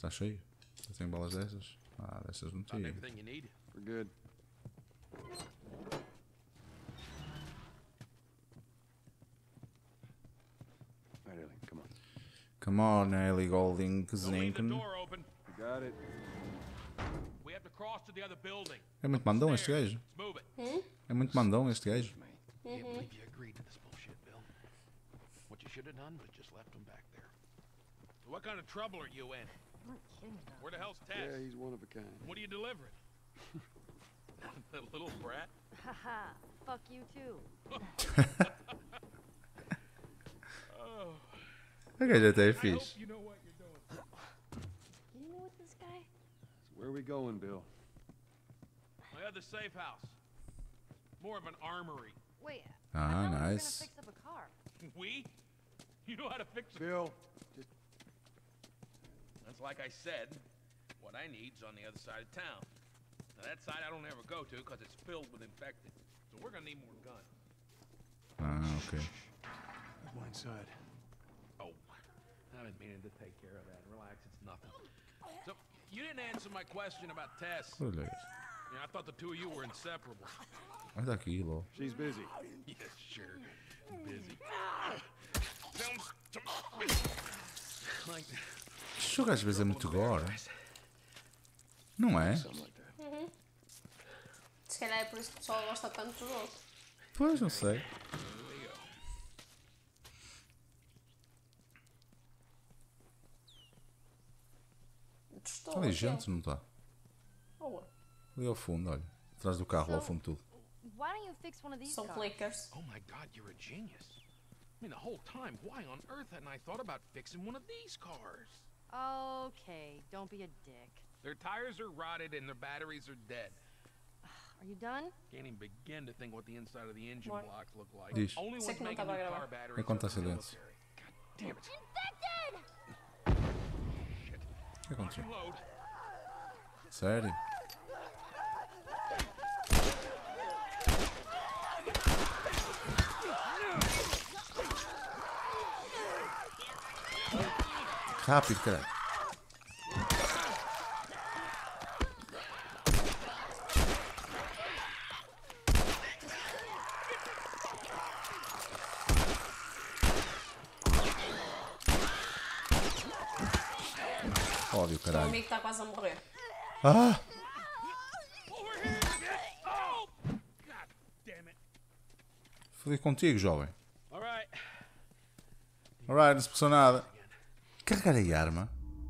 Está cheio. Eu tenho balas dessas. Ah, dessas não tenho. Everything you need. We're good. All right, Ellie, come on. Come on, Ellie Golding, Don't leave the Zinken. door open. You got it. We have to cross to the other building. É muito mandão este gajo. Let's move it. É muito mandão este gajo. Can't believe you agreed to this bullshit, Bill. What you should have done was just left him back there. So what kind of trouble are you in? I'm not kidding about Where the hell's Tess? Yeah, he's one of a kind. What are you delivering? That little brat? Haha, fuck you too. Oh, O gajo até é I hope fixe. you know what you're doing. You know what this guy? So where are we going, Bill? My other safe house. More of an armory. Wait, Ah, I thought we were gonna nice. fix up a car. We? You know how to fix a... Bill, just That's like I said. What I need's on the other side of town. Now that side I don't ever go to because it's filled with infected. So we're gonna need more guns. Ah, ok. blind side. Oh, I've been meaning to take care of that. Relax, it's nothing. So, you didn't answer my question about Tess. Olha isso. I thought the two of you were inseparable. Olha aquilo. She's busy. Yeah, sure. Busy. Sounds like Este jogo às vezes é muito gore. Não é? Something like that. Se calhar é por isso que o pessoal gosta tanto do jogo. Pois, não sei. There we go. Testou Está ali aquilo. gente, não está? Boa. Ali ao fundo, olha. Atrás do carro, lá ao fundo tudo. Why don't you fix one of these São cars? clickers. Oh my god, you're a genius. I mean, the whole time, why on earth hadn't I thought about fixing one of these cars? Okay, don't be a dick. Their tires are rotted and their batteries are dead. Are you done? Can't even begin to think what the inside of the engine What? blocks look like. Diz. Only Sei ones que não making estava a new gravar. car batteries Enquanto are há the silêncio. military. God damn it. O que aconteceu? Load. Sério? Rápido, caralho. Óbvio, O caralho. amigo está quase a morrer. Ah! Over here! Oh! God damn it. Fui contigo, jovem. Alright. Alright, não se passou nada. Carregar a arma?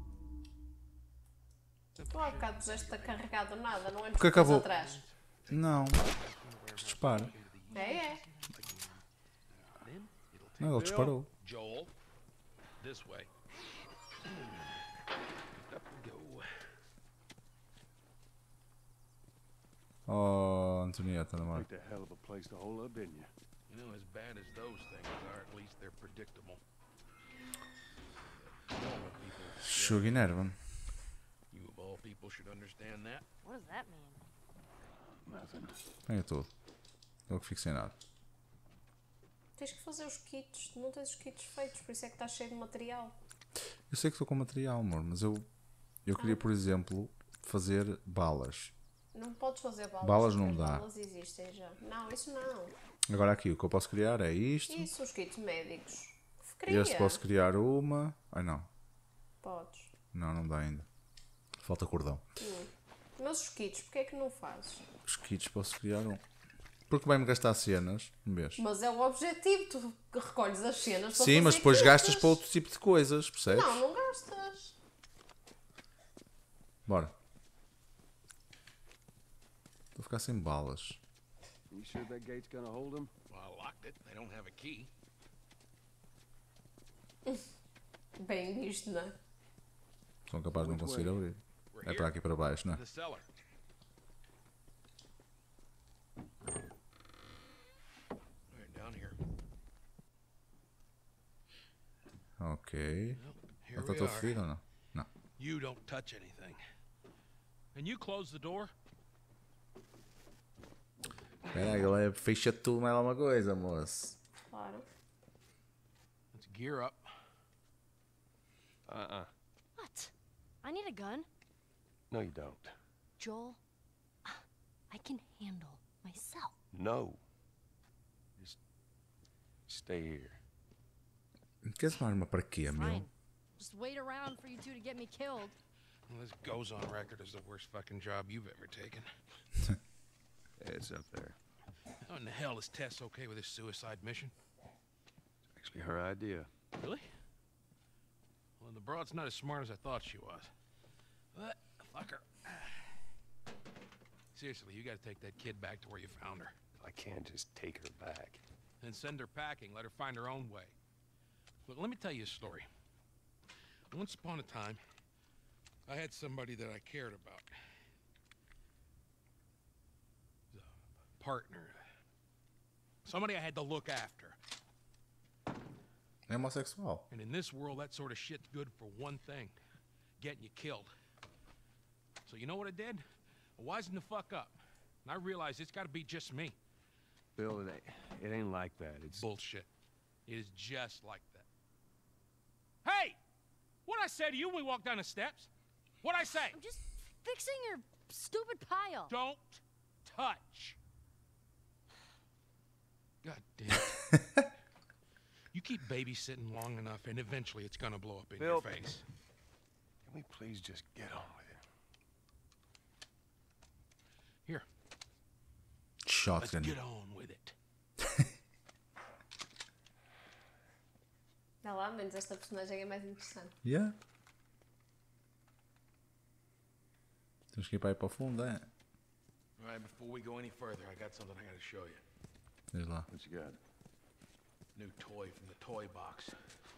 Tu há bocado puseste-te a carregar do nada, não é? Porque acabou. Atrás. Não. Disparo. É. Then it'll take Não, ele disparou. Joel. This way. Up we go. Oh, Antonieta, não Picked a hell of a place to hole up, didn't you? You know, as bad as those things are, at least they're predictable. Normal people, Jogo enerva-me. you of all people should understand that. What does that mean? Nothing. Venha tudo. Eu que fico sem nada. Tens que fazer os kits. Tu não tens os kits feitos, por isso é que estás cheio de material. Eu sei que estou com material, amor, mas eu queria, por exemplo, fazer balas. Não podes fazer balas. Balas não porque as dá. balas existem já. Não, isso não. Agora aqui, o que eu posso criar é isto. Isso, os kits médicos. Cria. Este posso criar uma. Ai não. Podes. Não, não dá ainda. Falta cordão. Mas os kits, porque é que não fazes? Os kits posso criar um. Porque vai-me gastar cenas um mês. Mas é o objetivo. Tu recolhes as cenas para Sim, mas fazer depois kits. gastas para outro tipo de coisas, percebes? Não, não gastas. Bora. Estou a ficar sem balas. You sure that gate's gonna hold him? Well, I locked it. They don't have a key. Bem visto, não é? São capazes de não conseguir abrir. We're É here. para aqui para baixo, não é? The cellar. Right down here. Ok. Well, here Já está we todo are. fedido ou não? Não. You don't touch anything. And you close the door? Espera aí, ele fecha tudo mais alguma coisa, moço. Claro. Let's gear up. Uh-uh. What? I need a gun. No, you don't. Joel, I can handle myself. No. Just stay here. Queres uma arma para quê, meu? Fine. Just wait around for you two to get me killed. Well, this goes on record as the worst fucking job you've ever taken. It's up there. How in the hell is Tess okay with this suicide mission? Actually, her idea. Really? Well, the broad's not as smart as I thought she was. But, fuck her. Seriously, you gotta take that kid back to where you found her. I can't just take her back. Then send her packing, let her find her own way. Look, let me tell you a story. Once upon a time, I had somebody that I cared about. A partner. Somebody I had to look after. É homossexual. And in this world, that sort of shit's good for one thing. Getting you killed. So you know what I did? I wisened the fuck up. And I realized it's gotta be just me. Bill, it ain't like that. It's Bullshit. It is just like that. Hey! What'd I say to you when we walked down the steps? What'd I say? I'm just fixing your stupid pile. Don't touch. God damn it. You keep babysitting long enough, and eventually it's gonna blow up in your Bill. face. Can we please just get on with it? Here, let's Shotgun. get on with it. Dá lá, menos esta personagem é mais interessante. Yeah. Temos que ir para aí para o fundo, é? All right, before we go any further, I got something I gotta show you. Diz lá. What you got? New toy from the toy box.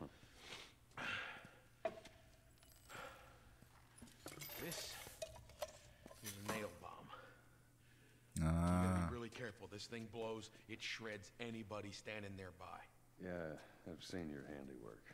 This is a nail bomb. You gotta Ah, be really careful. This thing blows, it shreds anybody standing nearby. Yeah, I've seen your handiwork.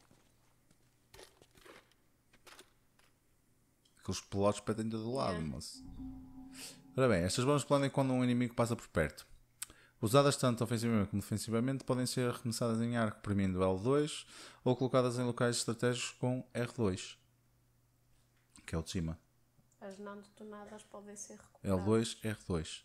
aqueles pelotes para dentro do lado, Yeah. moço. Ora bem, estas bombas explodem quando um inimigo passa por perto. Usadas tanto ofensivamente como defensivamente, podem ser arremessadas em arco premindo L2 ou colocadas em locais estratégicos com R2, que é o de cima. As não detonadas podem ser recuperadas. L2, R2.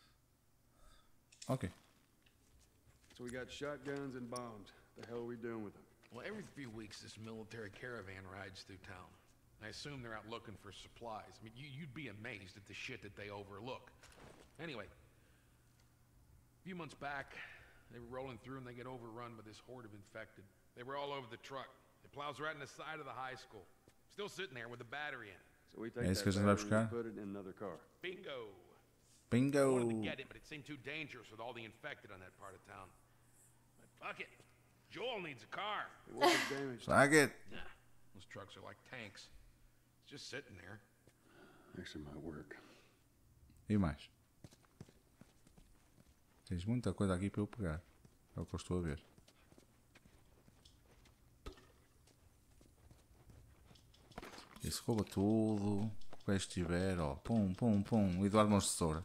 Ok. So we got shotguns and bombs. The hell are we doing with them? Well, every few weeks, this military caravan rides through town. I assume they're out looking for supplies. I mean, you'd be amazed at the shit that they overlook. Anyway, a few months back, they were rolling through and they get overrun by this horde of infected. They were all over the truck. It plows right in the side of the high school. Still sitting there with a battery in it. So we take É isso that que a gente vai battery and buscar? put it in another car. Bingo! I Bingo! wanted to get it, but it seemed too dangerous with all the infected on that part of town. But fuck it. Joel needs a car. It wasn't damaged. Sabe it? Nah, those trucks are like tanks. It's just sitting there. Actually, might work. E mais? Tens muita coisa aqui para eu pegar. É o que eu estou a ver. Isso rouba tudo. O que estiver, ó. Pum, pum, pum. Eduardo Mãos de Tesoura.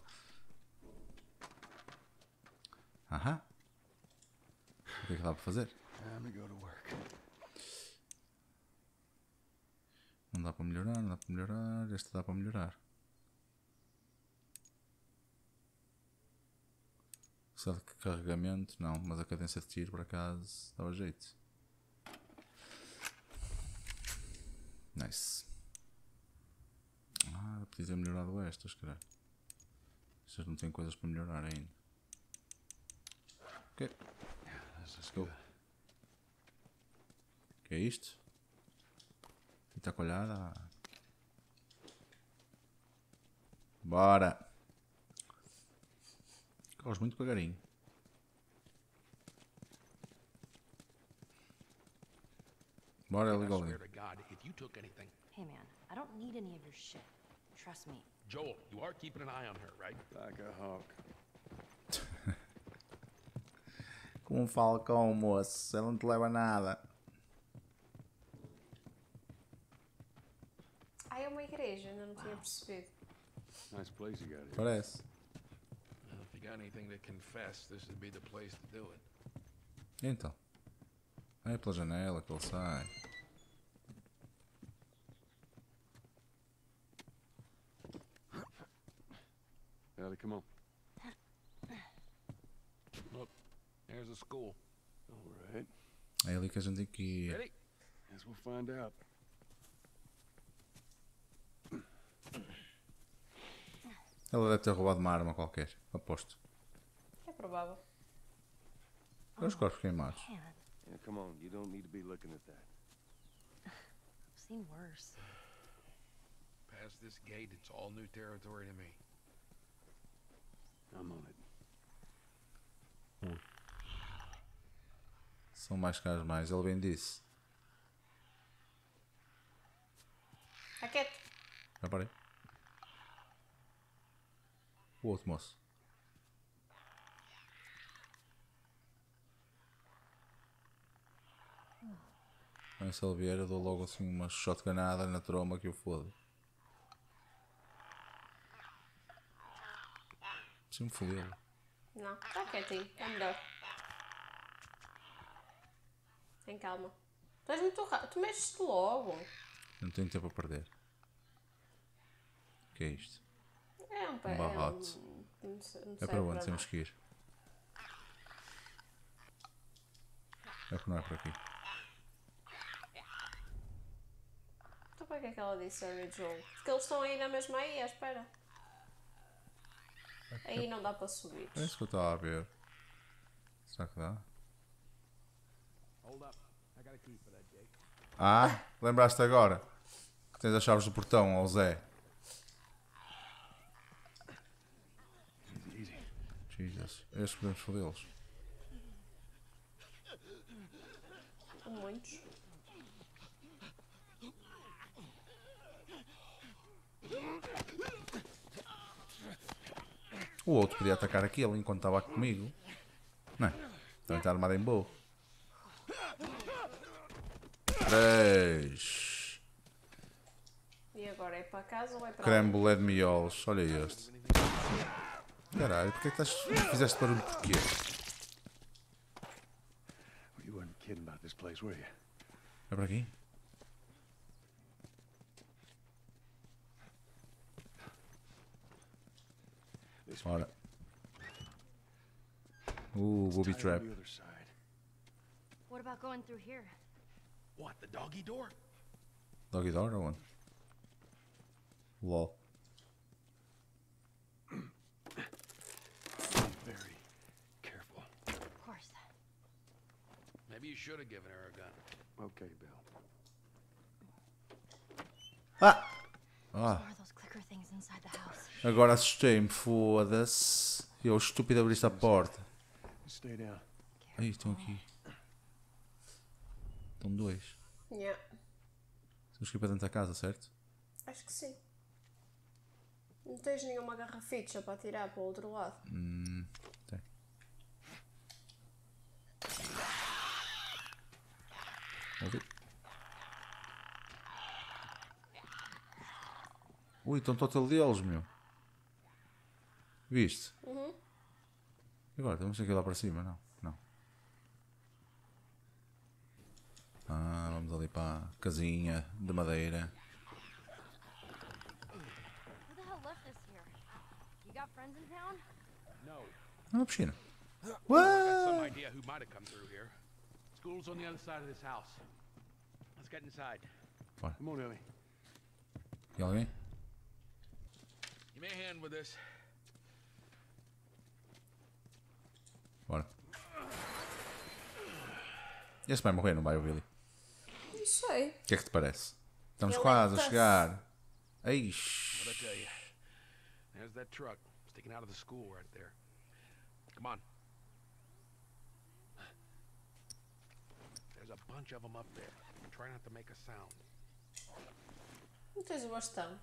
Aham. O que é que dá para fazer? Time to go to work. Não dá para melhorar, não dá para melhorar. Este dá para melhorar. Só de carregamento, não, mas a cadência de tiro por acaso dava jeito. Nice. Ah, podia ter melhorado estas, caralho. Estas não têm coisas para melhorar ainda. Ok. This is Go. good. O que é isto? Fita colhada. Bora! Corres muito devagarinho. Bora, I legal. swear to God, if you took anything... Hey, man, I don't need any of your shit. Trust me. Joel, you are keeping an eye on her, right? Like a hawk. Com um falcão, moço. Ela não te leva a nada. Ah, é uma igreja, ainda não tinha percebido. Nice place you got here. Parece. Well, if you got anything to confess, this would be the place to do it. E então? É pela janela que ele sai. Ellie, come on. Look, there's a school. All right. É ali que a gente tem que ir. Ready? Guess we'll find out. Ela deve ter roubado uma arma qualquer, aposto. É provável. Olha os corpos queimados. Man, Yeah, come on. You don't need to be looking at that. I've seen worse. Past this gate, it's all new territory to me. I'm on it. São mais caros mais, ele bem disse. Está quieto. Já parei. O outro moço. Se ele vier, eu dou logo assim uma shotgunada na troma que eu foda. Preciso-me fodê-lo. Não, está quietinho. É melhor. Tem calma. Tu és muito rápido. Tu mexes-te logo. Não tenho tempo a perder. O que é isto? É um pé. barrote. Não sei É para onde nada. temos que ir? É que não é por aqui. Então para que é que ela disse original? Porque eles estão ainda mesmo aí, à espera. Aí não dá para subir. É isso que eu estava a ver. Será que dá? Ah, lembraste agora que tens as chaves do portão ao Zé. Jesus, estes podemos fodê-los. São muitos. O outro podia atacar aquele enquanto estava comigo. Não é? Também está armado em boa. 3. E agora é para casa ou é para Creme ali? bolé de miolos. Olha este. Caralho, porquê que fizeste barulho porquê? Well, you weren't kidding about this place, were you? É para aqui? This Ora. Booby tied trap. on the other side. What about going through here? What, the doggy door? Doggy dog or one? Lol. Be very careful. Of course. Maybe you should have given her a gun. Okay, Bill. Ah! More Ah! of those clicker things inside the house. Agora assustei-me, foda-se. Eu estúpido abriste a porta. Stay down. Ai, estão aqui. Estão dois. Yeah. Temos que ir para dentro da casa, certo? Acho que sim. Não tens nenhuma garraficha para tirar para o outro lado. Tem. Ouvi. Ui, estão total deles, meu. Viste? Uhum. E agora, temos que ir lá para cima, não? Não. Ah, vamos ali para a casinha de madeira. Who the hell left this here? You got friends in town? É uma piscina. I got some idea who might have come through here. School's on the other side of this house. Let's get inside. Come on, Ellie. E alguém? You may hand with this. Bora. Esse vai morrer, não vai o Billy? Não sei. O que é que te parece? Estamos Ele é quase a tough. chegar. Eish. What'd I tell you? There's that truck sticking out of the school right there. Come on. There's a bunch of them up there. Try not to make a sound. Não tens o bastão.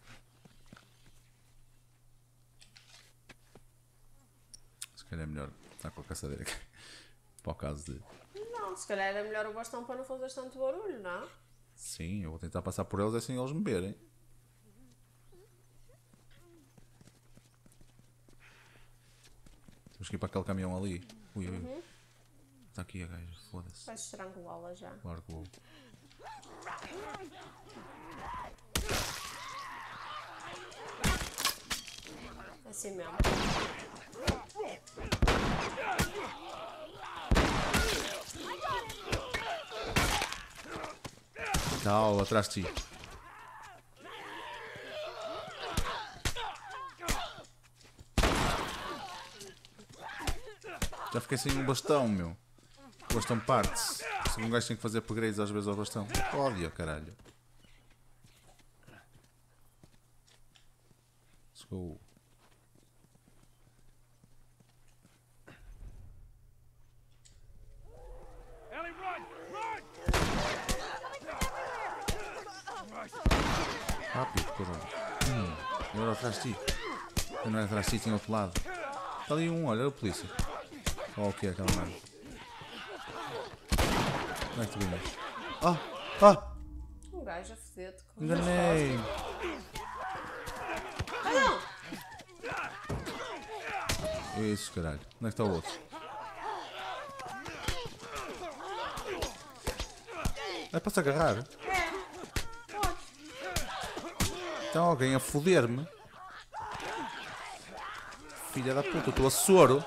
Se calhar é melhor estar com a caçadeira aqui. Para o caso de... Não, se calhar era melhor o bastão para não fazer tanto barulho, não? Sim, eu vou tentar passar por eles assim eles me verem. Temos que ir para aquele caminhão ali. Ui, ui. Está aqui a gaja, foda-se. Vais estrangulá-la já. Claro que vou. Assim mesmo. Calma, atrás de ti. Já fiquei sem um bastão, meu. O bastão parte-se. Um gajo tem que fazer upgrades às vezes ao bastão. Ódio, caralho. Let's go. Ellie, run! Run! Rápido, caralho. Eu era atrás de ti. Eu não era atrás de ti, tinha outro lado. Está ali um, olha a polícia. Olha o que é aquela merda. Como é que tu vinhas? Um gajo a foder-te com Enganei. Ah, não! Isso, caralho. Onde é que está o outro? É para se agarrar? Tem alguém a foder-me. Filha da puta, eu estou a soro.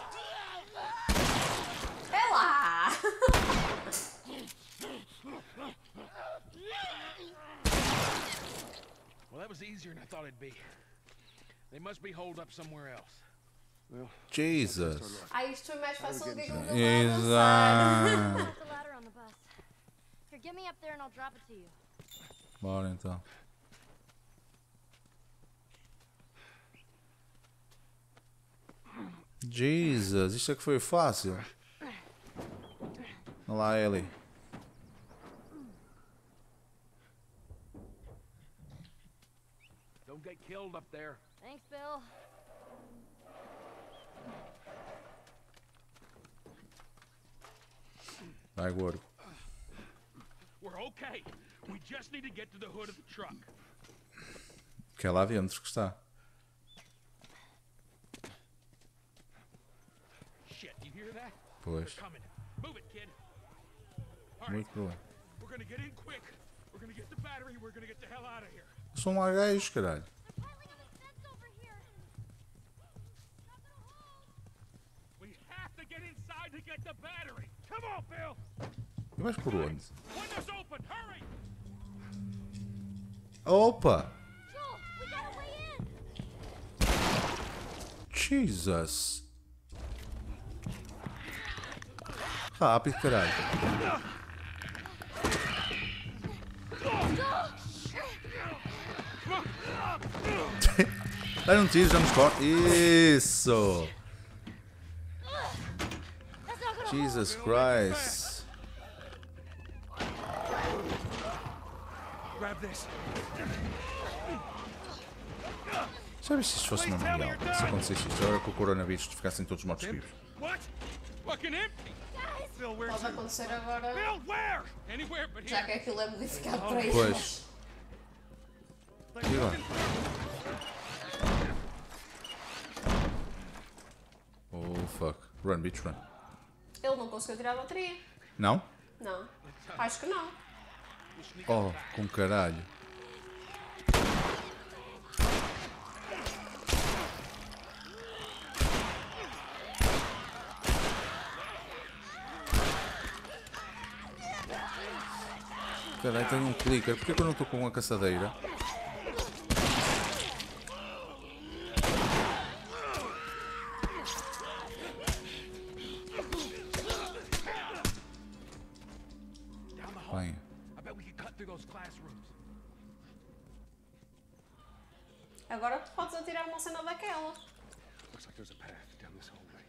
É lá! Well, that was easier than I thought it'd be. They must be holed up somewhere else. Well, Jesus. Ah, isto foi mais fácil do que aquilo que eu Exato. Put the ladder on the bus. Here, get me up there and I'll drop it to you. Bora então. Jesus, isto é que foi fácil. Olha lá, Ellie. Don't get killed up there. Thanks, Bill. Vai, gordo. We're okay. We just need to get to the hood of the truck. Que é lá dentro que está. Shit, you hear that? Pois. They're coming. Move it, kid. All right, Muito bom. we're gonna get in quick. We're gonna get the battery. We're gonna get the hell out of here. São lá gajos, caralho. They're piling up a fence over here. Not gonna hold. We have to get inside to get the battery. Come on, Bill. E vais por onde? Windows open. Hurry. Opa! Joel, we got a way in. Jesus! Rápido, caralho. Dá um tiro, já nos corta. Isso! That's not gonna Jesus Christ! Grab this. Já viste se isto fosse no mundial? Se acontecesse isto, agora com o coronavírus ficassem todos mortos vivos. What? Fucking empty. Bill, where's Pode acontecer agora, Bill, where? Anywhere but já here. que aquilo é modificado para eles. Pois. E agora? Oh fuck. Run, bitch, run. Ele não conseguiu tirar a bateria. Não? Não. Acho que não. Oh, com caralho. Caralho, tenho um clicker. Porquê que eu não estou com uma caçadeira? Bem, I bet we could cut through those classrooms. Agora podes atirar uma cena daquela. looks like there's a path down this hallway.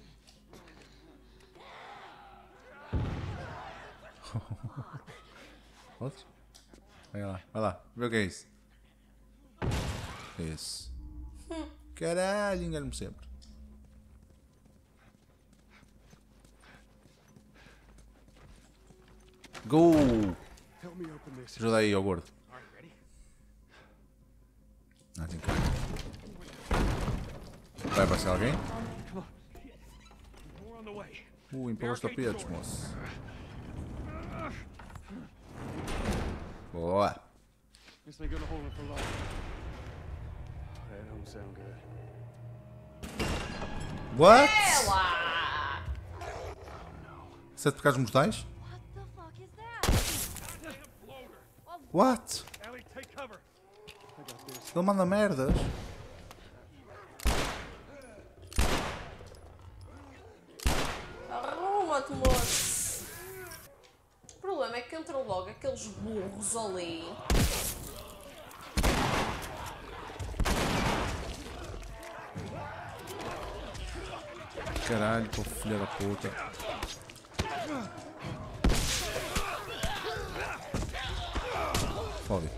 Outro? Vai lá, vê o que é isso. Isso. Caralho, engano-me sempre. Go! Help me open this. Ajuda aí, ao gordo. All right, ready? Ah, tem cara. Vai aparecer alguém? More on the way. Empurra os tapetes, moço. Boa. Guess they're gonna hold it for long. That don't sound good. What? É lá! 7 pecados mortais? What the fuck is that? What? Ellie, take cover. Ele manda merdas. Arruma-te, moço! O problema é que entram logo aqueles burros ali. Caralho, pô, filha da puta. Fode.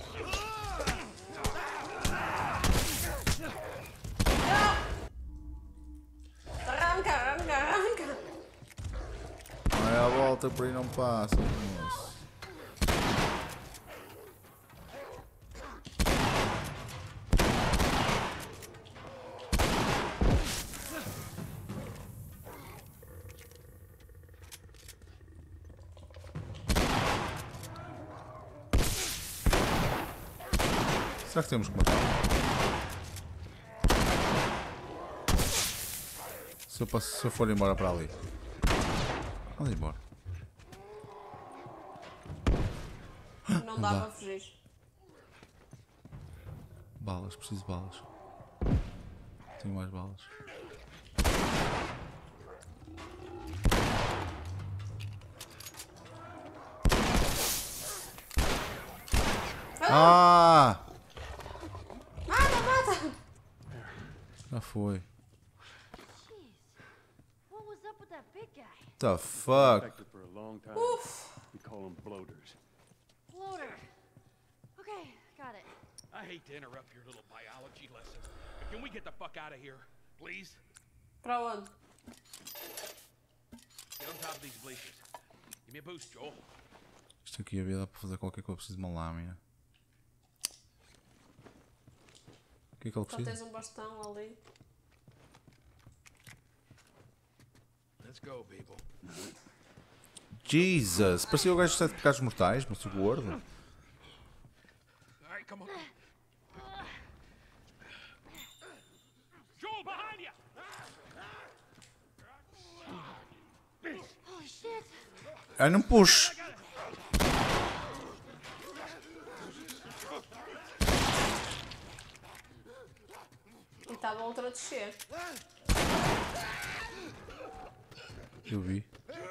Arranca, arranca, arranca! Vai à volta, por aí não passa, moço. Será que temos que matar? Se eu for embora para ali. Anda embora. Não dá para fugir. Balas, preciso de balas. Tenho mais balas. Ah! Mata, mata! Já foi. Jeez. What was up with that big guy? The fuck? Infected for a long time. We call them bloaters. Floater. Okay, got it. I hate to interrupt your little biology lesson, but can we get the fuck out of here, please? Para onde? Get on top of these bleachers. Give me a boost, Joel. Isto aqui havia dá para fazer qualquer coisa. Preciso de uma lâmina. O que é que ele Só precisa? tens um bastão ali. Let's go, people. Jesus! Parecia o gajo de 7 pecados mortais, mas o gordo. All right, come on. Joel, behind you! Oh shit. Ai, não puxe! E estava outra a descer. Eu vi.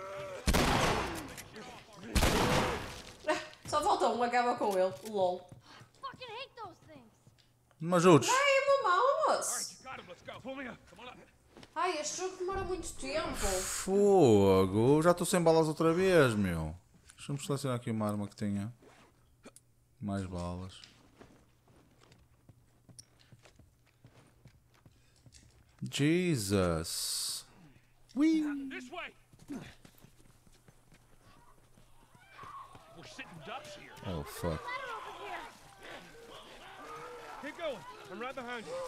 Só falta um, acaba com ele. LOL. Fucking hate those things. Não me ajudes! Ai, mamão, All right, moço! you got him. Let's go. Pull me up. Come on up. Ai, este jogo demora muito tempo. Fogo! Já estou sem balas outra vez, meu. Deixa-me selecionar aqui uma arma que tenha mais balas. Jesus! Ui! This way. We're sitting ducks here. Oh fuck! Keep going. I'm right behind you.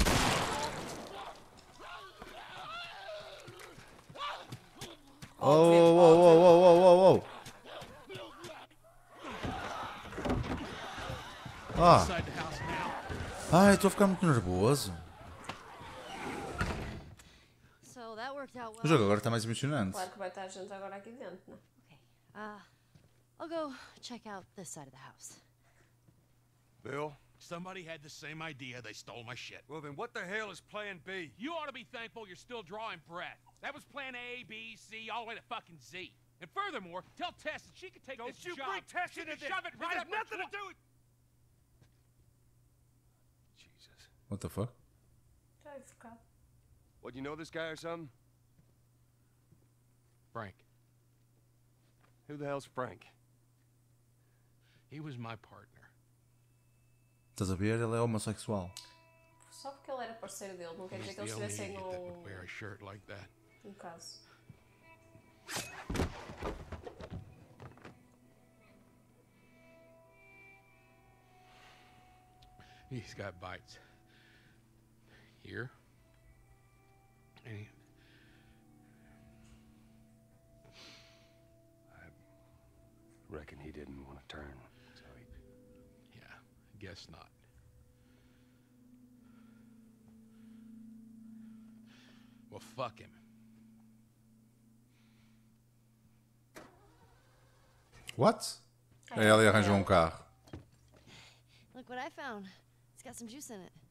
Oh, oh, oh, oh, oh, oh, oh! Ah! Inside the house now. Ai, estou a ficar muito nervoso. So that worked out O well. jogo agora está mais emocionante. Claro que vai estar gente agora aqui dentro, né? Okay. I'll go check out this side of the house. Bill? Somebody had the same idea. They stole my shit. Well, then what the hell is Plan B? You ought to be thankful you're still drawing breath. That was plan A, B, C, all the way to fucking Z. And furthermore, tell Tess that she could take Don't this you job. bring Tess She into can this. shove it This right has up her nothing to twat. do with... Jesus. What the fuck? Já é focado. What, you know this guy or something? Frank, Who the hell's Frank? he was my partner. Estás a ver? Ele é homossexual. Só porque ele era parceiro dele, não quer He's dizer que the eles only estivessem idiot that would wear a shirt like that. num caso. He's got bites. Here. And he... Reckon he didn't want to turn, so he... Yeah, guess not. Well, fuck him. What? Aí ele arranjou um carro. Look what I found. It's got some juice in it.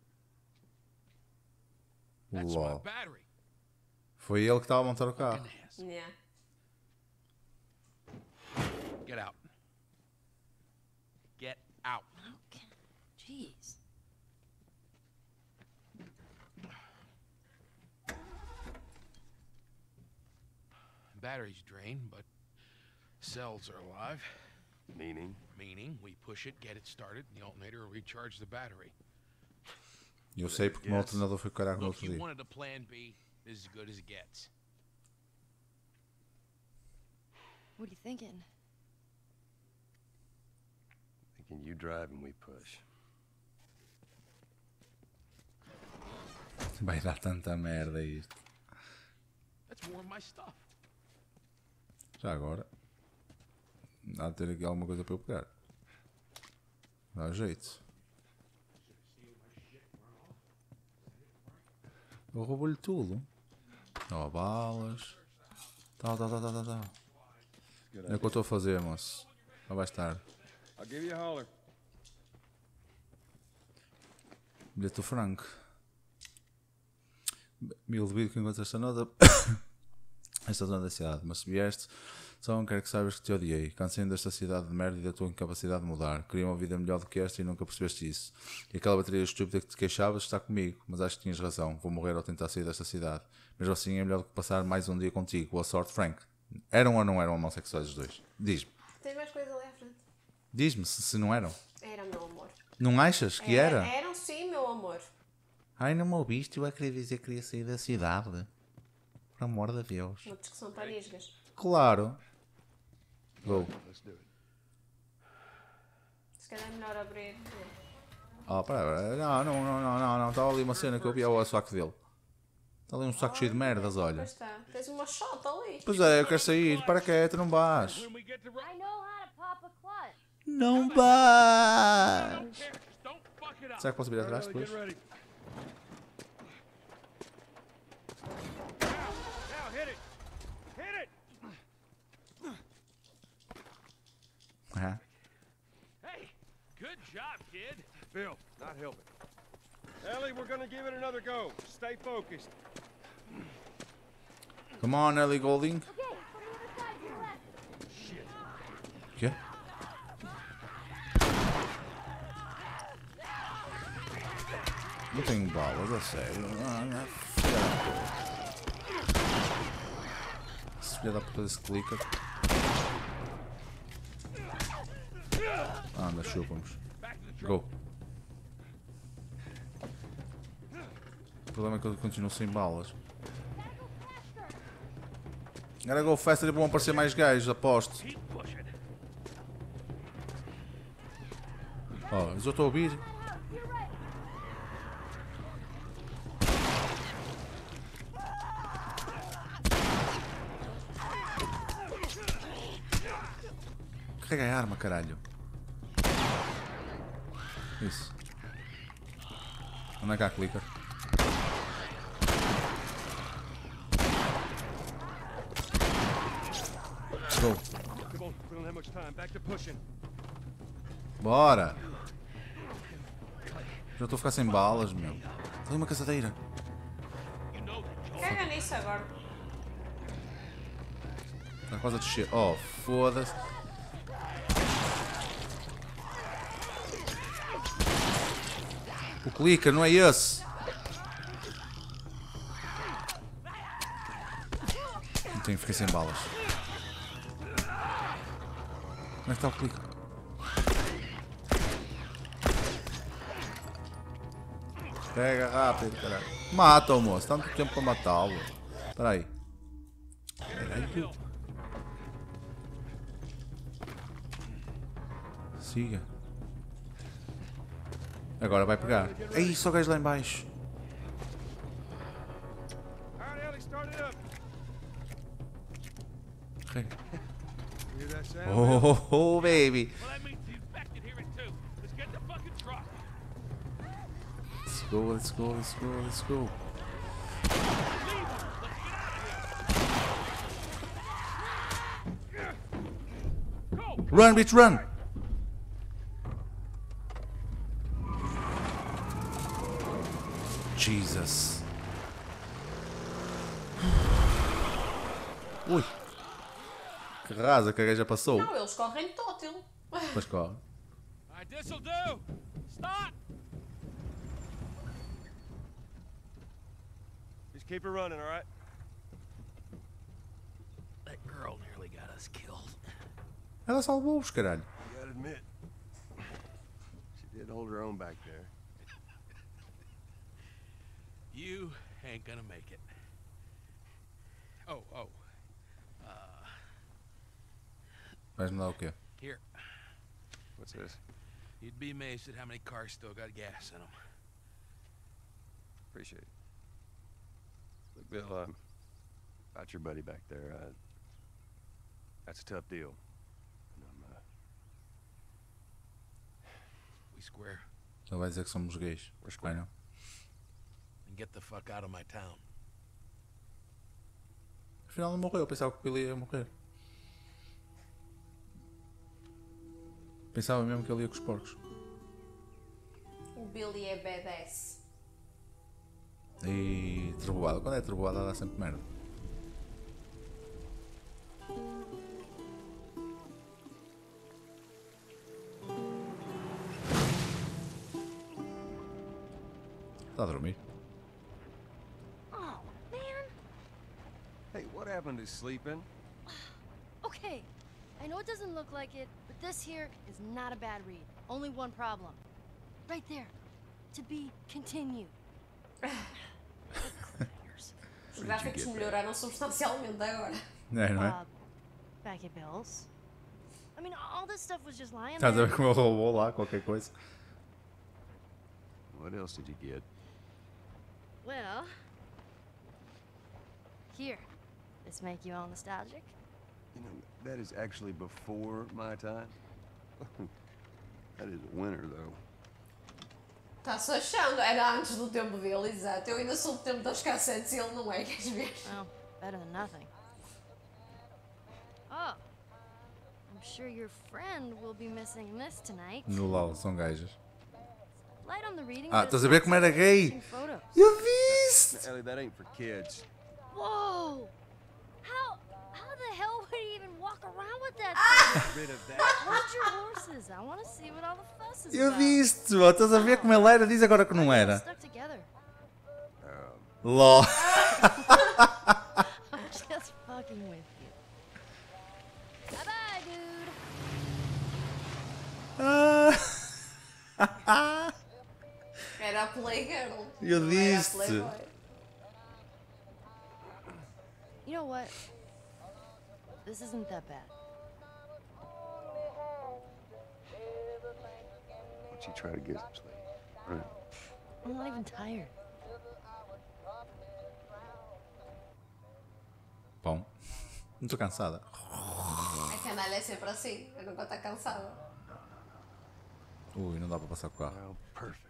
That's my Uau. battery. Foi ele que estava a montar o carro. Fucking ass. Yeah. Get out. Get out. Okay. Jeez. Battery's drained, but cells are alive. Meaning? Meaning, we push it, get it started, and the alternator will recharge the battery. Eu sei porque o meu alternador foi caraca no Look, outro you dia. wanted a plan B. This is as good as it gets. What are you thinking? Thinking you drive and we push. Vai dar tanta merda isto. That's more of my stuff. Já agora. Há de ter aqui alguma coisa para eu pegar. Dá jeito. Eu roubo-lhe tudo. Ó, balas. Tal. É o que eu estou a fazer, moço. Já vai estar. I'll give you a holler. Bilhete do Franco. 1000 de vida que encontras esta nota. Esta zona da cidade. Mas se vieste, só não quero que saibas que te odiei. Cansei desta cidade de merda e da tua incapacidade de mudar. Queria uma vida melhor do que esta e nunca percebeste isso. E aquela bateria estúpida que te queixavas está comigo. Mas acho que tinhas razão. Vou morrer ao tentar sair desta cidade. Mesmo assim é melhor do que passar mais um dia contigo. Boa sorte, Frank. Eram ou não eram homossexuais os dois? Diz-me. Tens mais coisa ali à frente? Diz-me se não eram. Era, meu amor. Não achas que era? Eram sim, meu amor. Ai, não me ouviste? Eu a querer dizer que queria sair da cidade. Por amor de Deus. Uma discussão para nisgas. Claro. Go. Let's do it. Se calhar é melhor abrir. Oh, pera. Não. Estava ali uma cena que eu vi ao saco dele. Está ali um saco cheio de merdas, olha. Pois está. Tens uma shot ali. Pois é, eu quero sair. Para quieto, não vais. When we get to I know how to pop a clutch. Não vais. just don't fuck it up. Será que posso vir atrás Get depois? ready. Now, hit it. Hit it. Ah. Hey, good job, kid. Bill, not helping. Ellie, we're gonna give it another go. Stay focused. Come on, Ellie Golding. Okay, from the other side to the left. Quê? Não tenho balas, a sério. Filha da puta. Esse filho da puta desse clicker. Anda, chupa-nos. Go. O problema é que eu continuo sem balas. Agora go faster e vão aparecer mais gajos, aposto. Keep pushing. Ó, eu estou a ouvir. You're right. Carrega a arma, caralho. Isso. Anda cá, clicker. Go. Come on, we don't have much time. Back to pushing. Bora. Já estou a ficar sem balas, meu. Tem ali uma caçadeira. You know that, Joel. Caga nisso agora. Está quase a descer. Oh, foda-se. O clicker não é esse. Não tenho, fiquei sem balas. Onde é que está o clicker? Pega rápido, caralho. Mata o moço, tanto tempo para matá-lo. Espera aí. Caralho. Siga. Agora vai pegar. Ei, só gajo lá em baixo. All right, Ellie, start it up. Carrega. Hear that sound? Oh, baby. Well, that means the infected hear it too. Let's get the fucking truck. Let's go, let's go, let's go, let's go. Go, Run, bitch, run! Jesus. Ui. Que rasa que a gaja passou. Não, eles correm tótil. Mas corre. Alright, this'll do. Stop! Just keep her running, all right? That girl nearly got us killed. Ela salvou-os, caralho. You gotta admit, she did hold her own back there. You ain't gonna make it. Oh. Vais-me dar o quê? Here. What's this? You'd be amazed at how many cars still got gas in them. Appreciate it. Look, Bill, about your buddy back there, that's a tough deal. And We square. Ele vai dizer que somos gays. We're Vai square. não? And get the fuck out of my town. Afinal não morreu, eu pensava que o Billy ia morrer. Pensava mesmo que ele ia com os porcos. O Billy é badass. E trovoada. Quando é trovoada dá sempre merda. Está a dormir. Oh, man. hey, what happened to sleeping? Okay. I know it doesn't look like it, but this here is not a bad read. Only one problem. Right there. To be continued. Os gráficos melhoraram substancialmente agora. É, não é? Back at Bill's. I mean, all this stuff was just lying Estás a there. ver como ele roubou lá qualquer coisa? What else did you get? Well, here. This make you all nostalgic? You know, that is actually before my time. That is a winner, though. Está-se achando. Era antes do tempo dele, exato. Eu ainda sou do tempo das cassetes e ele não é, queres ver? Well, better than nothing. Oh, I'm sure your friend will be missing this tonight. No LOL, são gajas. Light on the reading. Ah, but estás a ver como era gay? taking photos. Eu vi-se! Ellie, that ain't for kids. Whoa! How the hell would he even walk around with that? Rid of that. Hold your horses. I want to see what all the fuss is Eu about. vi-se! Estás a ver como ele era? Diz agora que não era. Stuck together. LOL. I'm just fucking with you. Bye bye, dude. Era a Playgirl. Eu não era a disse. Playboy. You know what? This isn't that bad. Why don't you try to get some sleep? Right. I'm not even tired. Bom. Não estou cansada. A canalha é sempre assim. Eu nunca estou cansada. Ui, não dá para passar com o carro. Well, perfect.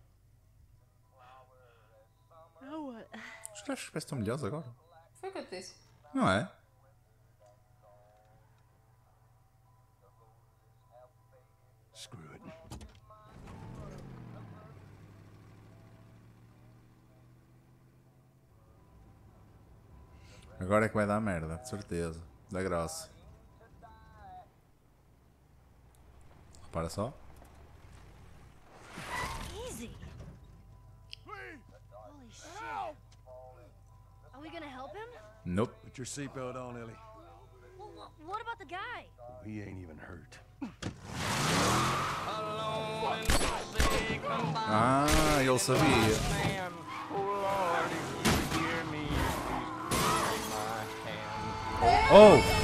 Now what? Os gráficos parecem que estão melhores agora. Foi o que eu te disse. Não é? Screw it. Agora é que vai dar merda, de certeza. Da grossa. Repara só. Easy. Holy shit. Are we gonna help him? Nope. Put your seatbelt on, Ellie. Well, what about the guy? He ain't even hurt. Ah, ele sabia. Oh!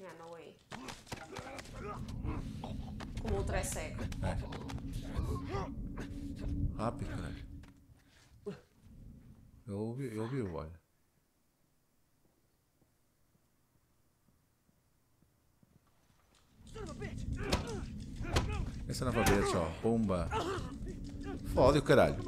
Já não aí. Como o outro é cego. Rápido, caralho. Ele ouviu, olha. Essa não vai ver só. Pumba. Fode o caralho.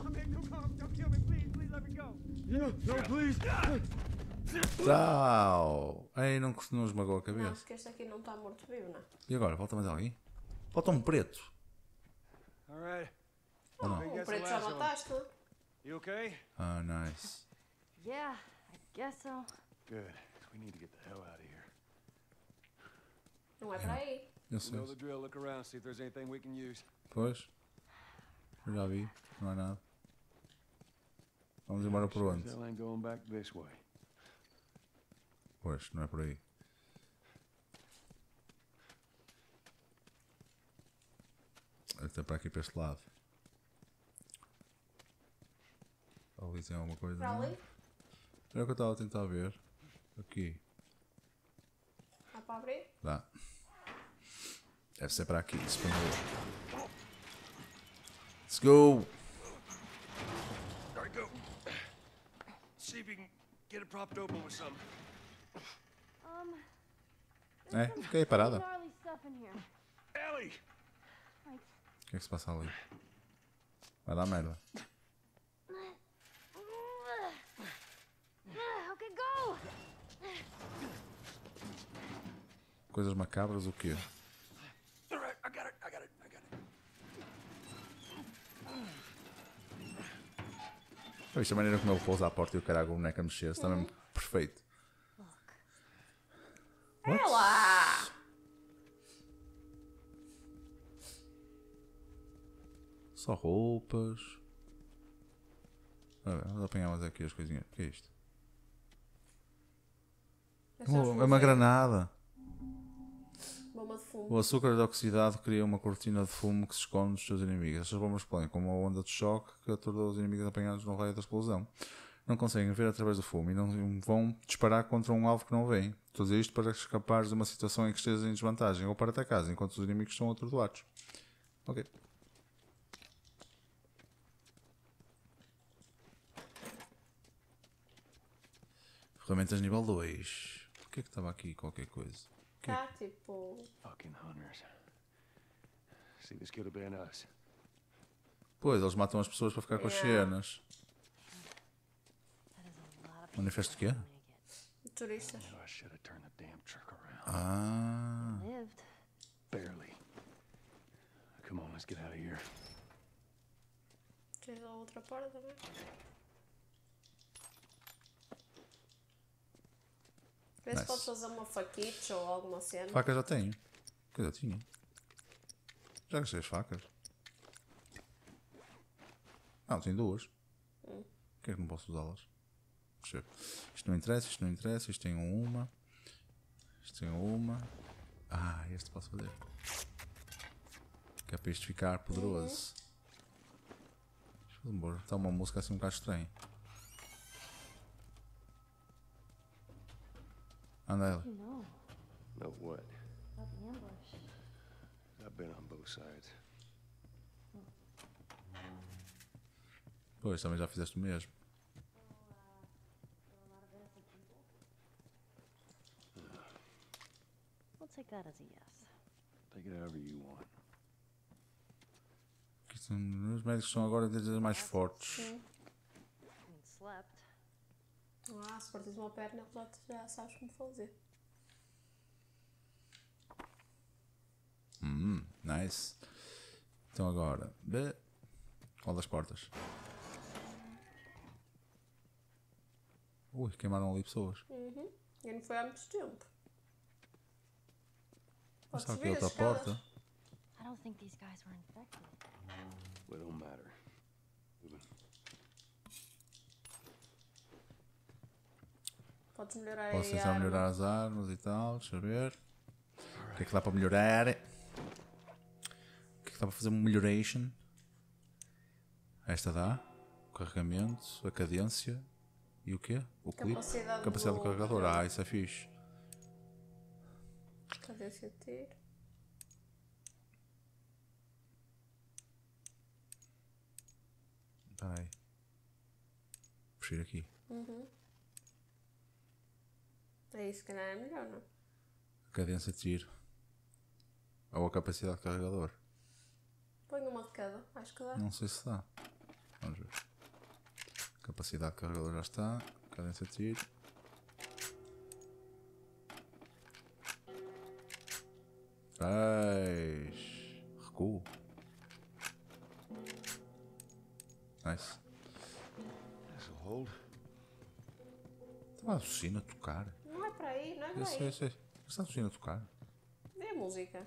Tchau. Ei, não esmagou a Não, cabeça. porque este aqui não está morto-vivo, não. E agora? Falta mais alguém? Falta um preto. All right. Ou não? O preto já mataste, não? You okay? Ah, nice. Yeah, I guess so. Good. We need to get the hell out of here. Não é para aí. Eu You sei. know the drill. Look around, see if there's anything we can use. Pois. Eu já vi. Não há nada. Vamos embora por onde? Hell ain't going back this way. Pois, não é por aí. Até para aqui, para este lado. Ali tem alguma coisa? Para não? ali? Era o que eu estava a tentar ver. Aqui. Dá para abrir? Dá. Deve ser para aqui. Espanhol. Let's go! All right, go. See if you can get it propped open with something. É, fiquei parada. Gnarly stuff in here. Ellie! Like, O que é que se passa ali? Vai dar merda. okay, go! Coisas macabras, o quê? All right, I got it. Isto é a maneira como ele pousa à porta e o caralho o boneco a mexer. Está mesmo perfeito. É lá! Só roupas. Vamos apanhar mais aqui as coisinhas. O que é isto? É uma granada. Bomba de fumo. O açúcar oxidado cria uma cortina de fumo que se esconde dos seus inimigos. Estas bombas explodem como uma onda de choque que atordoa os inimigos apanhados no raio da explosão. Não conseguem ver através do fumo e não vão disparar contra um alvo que não veem. Tudo isto para escapares de uma situação em que estejas em desvantagem ou para atacares enquanto os inimigos são atordoados. Ok. Ferramentas nível 2. Por que é que estava aqui qualquer coisa? Tá, tipo... Fucking hunters. See, this could have been us. Pois, eles matam as pessoas para ficar com as cenas. That is a lot of Manifesto de quê? Turistas. I should have turned the damn truck around. Ah. lived. Barely. Come on, let's get out of here. Tens a outra porta também? Vê se Nice. podes fazer uma faquite ou alguma cena. Facas já tenho. Que eu tinha. Já gastei as facas. Não, tenho duas. Por que é que não posso usá-las? Deixa eu ver. Isto não interessa, isto não interessa. Isto tem uma. Isto tem uma. Ah, este posso fazer. Que é para isto ficar poderoso. Deixa eu embora. Está uma música assim um bocado estranha. Anda ela. You know No, what? about the ambush. I've been on both sides. Pois, também já fizeste o mesmo. We'll take that as a yes. Take it however you want. Os médicos são agora mais fortes. I mean, slept. Ah, se partires uma perna, já sabes como fazer. Nice. Então agora. Qual das portas? Ui, queimaram ali pessoas. E não foi há muito tempo. Mas Podes está aqui ver as outra escadas. porta. I don't think these guys were infected. Well, it don't matter. Moving. Podes melhorar Posso aí a tentar arma. melhorar as armas e tal. Deixa eu ver. O que é que dá para melhorar? O que é que dá para fazer um melhoration? Esta dá. O carregamento, a cadência. E o quê? O clipe. Capacidade Capacidade do do carregador. Ah, isso é fixe. Cadência de tiro. Espera aí. Puxar aqui. É isso, se calhar é melhor, não? Cadência de tiro. Ou a capacidade de carregador. Põe uma de cada, acho que dá. Não sei se dá. Vamos ver. Capacidade de carregador já está. Cadência de tiro. Recuo. Nice. Estava a Lucina a tocar. Não é para aí, não é para Eu sei, eu aí. sei. Está a Lucina a tocar. Vê a música.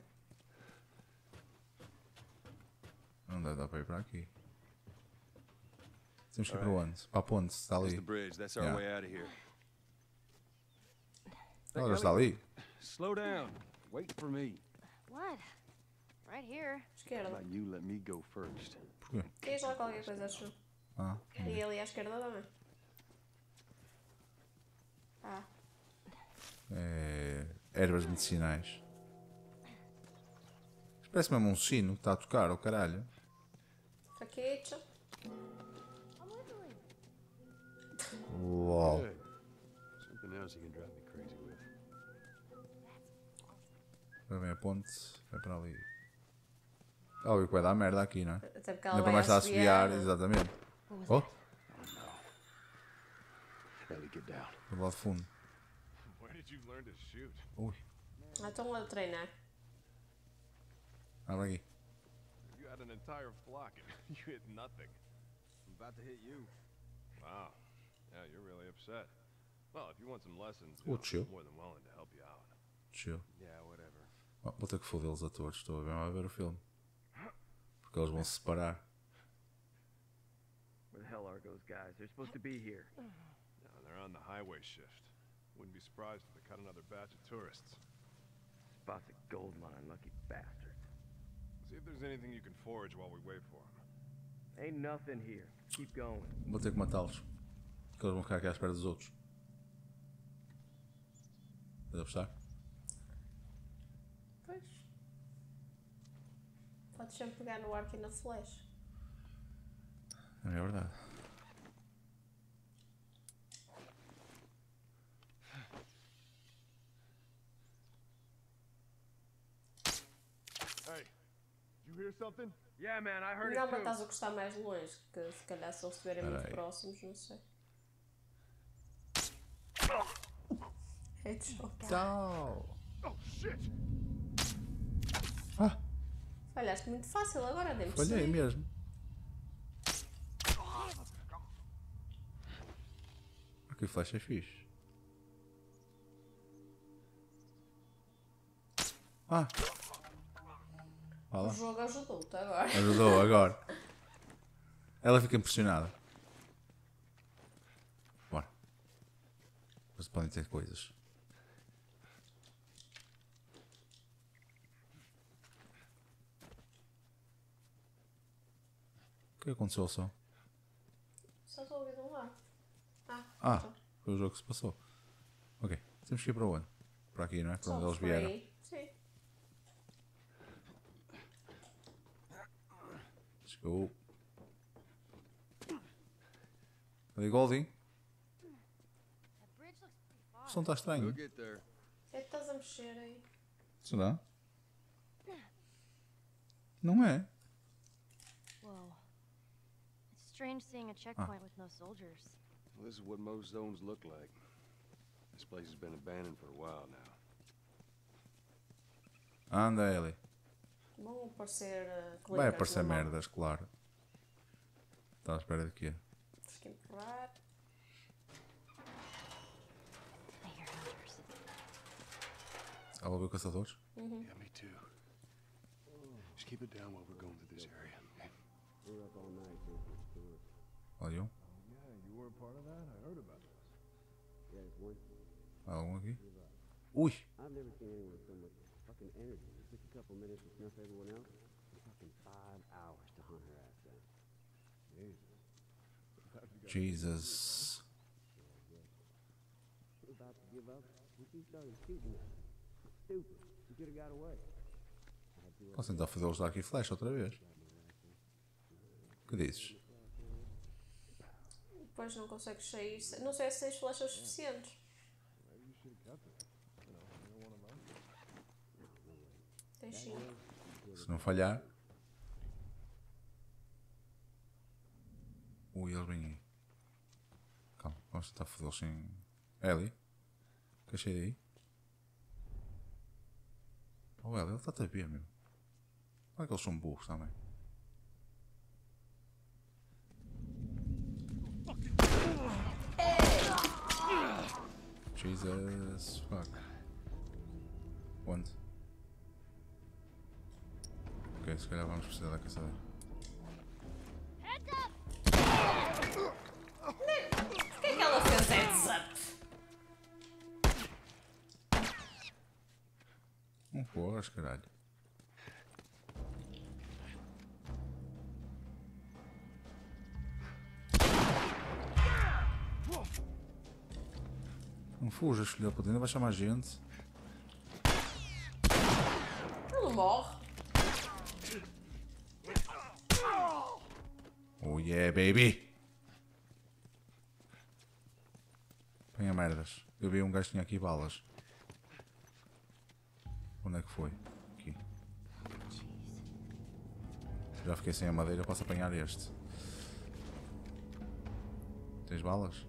Não deve dar para ir para aqui. Temos que ir para onde? Para a ponte, está There's ali. the bridge. That's our Yeah. way out of here. Ela está ali. Slow down. Wait for me. What? Right here. How Esquerda. about you let me go first? Porquê? Tens lá qualquer coisa, acho. Ah, E ali à esquerda também. Ah, é... ervas medicinais. Isto parece mesmo um sino que está a tocar, oh caralho. faquete. Uau. Good. Something else you can drive me crazy with. Agora vem a ponte, vai para ali. É óbvio que vai dar merda aqui, não é? Até porque ela Ainda para vai mais está a assobiar. assobiar, exatamente. Oh, Ellie, get down. do lado de fundo. Where did you learn to shoot? Ui, Ah, estão a treinar. abre aqui. You had an entire flock and you hit nothing. I'm about to hit you. Wow. Yeah, you're really upset. Well, if you want some lessons, Oh, chill. I'm more than willing to help you out. Chill. Yeah, whatever. Oh, vou ter que fodê-los a todos, estou a ver, a ver o filme. Porque eles vão se separar. Where the hell are those guys? They're supposed to be here. Now, they're on the highway shift. Wouldn't be surprised if they cut another batch of tourists. Spot's a gold mine, lucky bastards. See if there's anything you can forage while we wait for them. Ain't nothing here. Keep going. Vou ter que matá-los. Porque eles vão ficar aqui à espera dos outros. Estás a gostar? Pois. Podes sempre pegar no arco e na flecha. É verdade. Hey, did you hear something? Yeah, man, I heard Não, it mas too. estás a gostar mais longe, que se calhar se eles estiverem muito Peraí. próximos, não sei. Headshot. Tchau! Oh, shit! Ah, Falhaste muito fácil agora, nem falhei percebi. mesmo. Aqui flecha é fixe. Ah! Olha O lá. jogo ajudou-te agora. Ajudou agora. Ela fica impressionada. Bora. Mas podem ter coisas. O que aconteceu ao som? Só estou a ouvir de um lado. Ah, então. foi o jogo que se passou. Ok, temos que ir para onde? Para aqui, não é? Para Só onde eles por vieram. aí. Sim. Let's go. Ali, Goldie. That bridge looks pretty O far. som está estranho. We'll get there. É que estás a mexer aí. Será? Não é? Whoa. It's strange seeing a checkpoint with no soldiers. Well, this is what most zones look like. This place has been abandoned for a while now. Anda, Ellie. Vão aparecer Vai clickers aparecer na mão. merdas, claro. Está à espera de quê? Tens que empurrar. I hear hunters. Ela viu caçadores? Yeah, me too. Just keep it down while we're going through this area, okay? Olha um. You were a part of that? I heard about this. Há algum aqui? Ui! I've never seen anyone with so much fucking energy. It took a couple minutes to snuff everyone else. And fucking 5 hours to hunt her ass down. Jesus. We're about to give up. We keep started shooting at her. Stupid. could have got away. Posso tentar fazê-los dar aqui flash outra vez. O que dizes? Depois não consegues sair. Não sei se tens flechas suficientes. Tens sim. Se não falhar. Ui, eles vêm aí. Calma, vamos tentar fazê-los sem. Ellie? Queres sair daí? Oh, Ellie, ele está-te a ver, meu. Olha que eles são burros também. Jesus fuck. Onde? Ok, se calhar vamos precisar da caçadeira. Porquê é que ela fez heads up? Não porras, caralho. Não fujas, filho da puta, ainda vai chamar gente. Ele não morre. Oh yeah, baby! Apanha merdas. Eu vi um gajo que tinha aqui balas. Onde é que foi? Aqui. Já fiquei sem a madeira, posso apanhar este. Tens balas?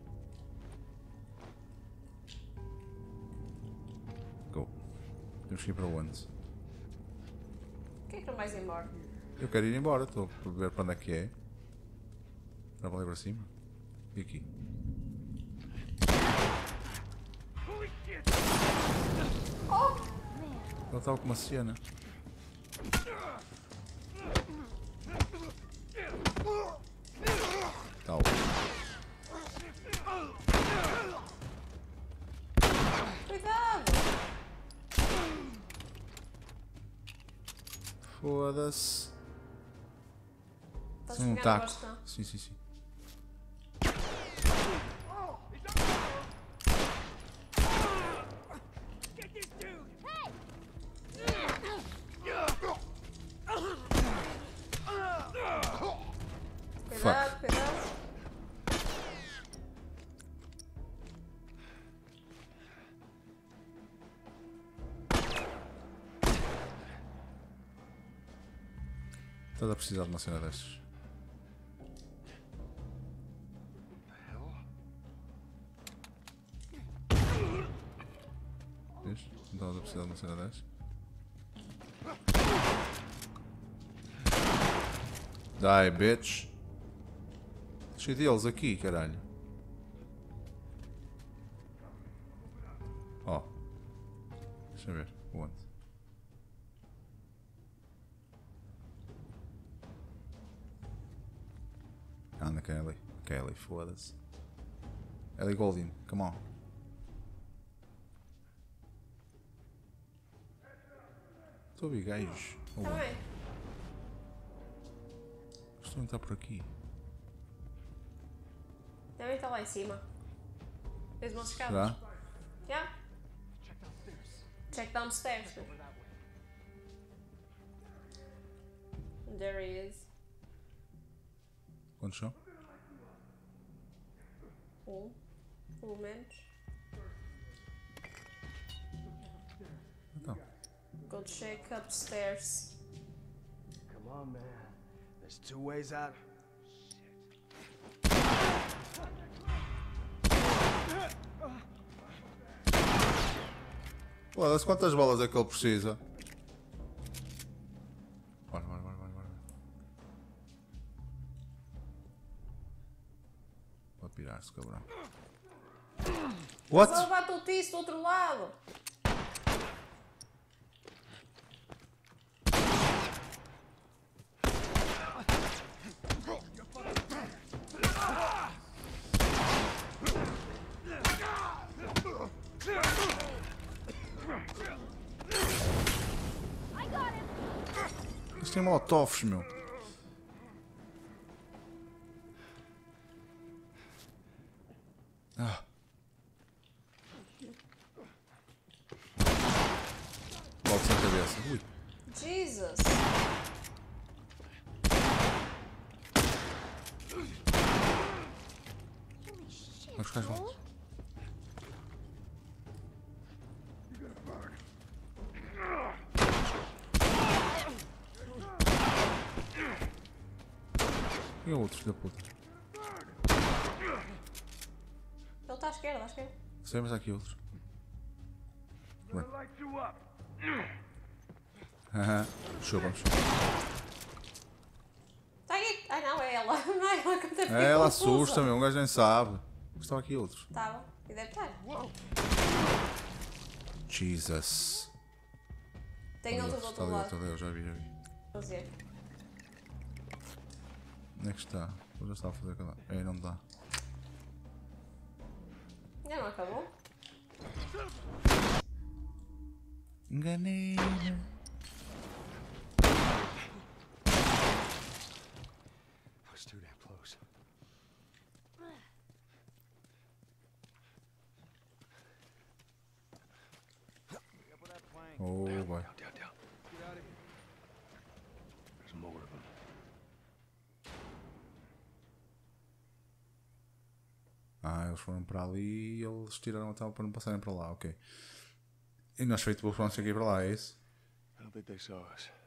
Go. Temos que ir para onde? Porquê é que não vais embora? Eu quero ir embora, estou a ver para onde é que é. Para valer para cima. E aqui. Ele estava com uma cena. Tal. Cuidado! Foda-se. Estás Tem um a pegar no taco. bastão. Sim, sim, sim. Cuidado, cuidado. Estás a precisar de uma cena destas. Vês? Não estavas a precisar de uma cena destas. Die, bitch. Cheio deles aqui, caralho. Ó. Deixa eu ver. Onde? Anda, Kelly. Kelly, foda-se. Ellie Goulding, come on. Estou a ouvir gajos. Oh, Também. estou a entrar por aqui. Também está lá em cima. Fez umas escadas. Será? Yeah. Check downstairs. There he is. Quantos são? Pelo menos. Então. Go check upstairs. Come on, man. There's two ways out. Foda-se, quantas bolas é que ele precisa? Bora, bora, bora, bora, bora. Pode pirar-se, cabrão. What? Só bate o tiço do outro lado. Eles têm molotovs, meu. Ah. Logo sem cabeça. Ui. Jesus. Vamos ficar juntos. E o outro filho da puta? Ele está à esquerda, à esquerda. Sei, mas há aqui outros. Bem. Haha, show, vamos. Está aqui. Ai não, é ela. Não é ela que me tem Ela assusta-me, um gajo nem sabe. Estão aqui outros. Estava. E deve estar. Jesus. Tem outro do outro lado. Ali, já vi. Fazer. Onde é que está? Eu já estava a fazer aquela. Ei, não dá. Ainda não acabou? Enganei. I was too damn close. Oh, boy. Down. Get out of here. There's more of them. Ah, eles foram para ali e eles tiraram a tela para não passarem para lá, ok. E nós feito vamos aqui para lá, é isso? I don't think they saw us.